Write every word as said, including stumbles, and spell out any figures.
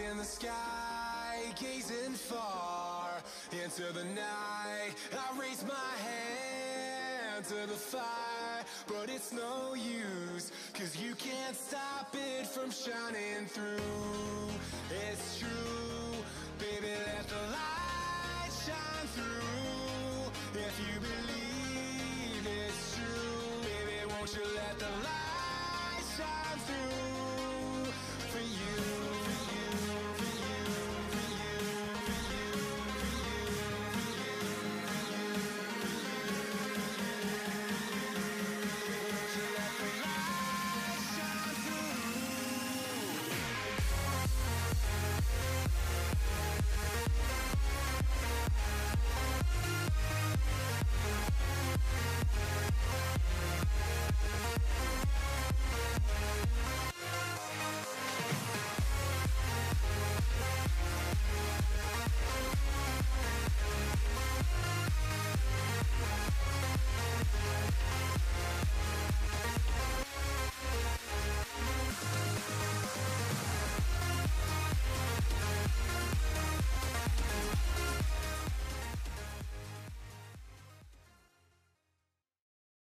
in the sky, gazing far into the night. I raise my hand to the fire, but it's no use, 'cause you can't stop it from shining through. It's true, baby, let the light shine through. If you believe it's true, baby, won't you let the light shine through?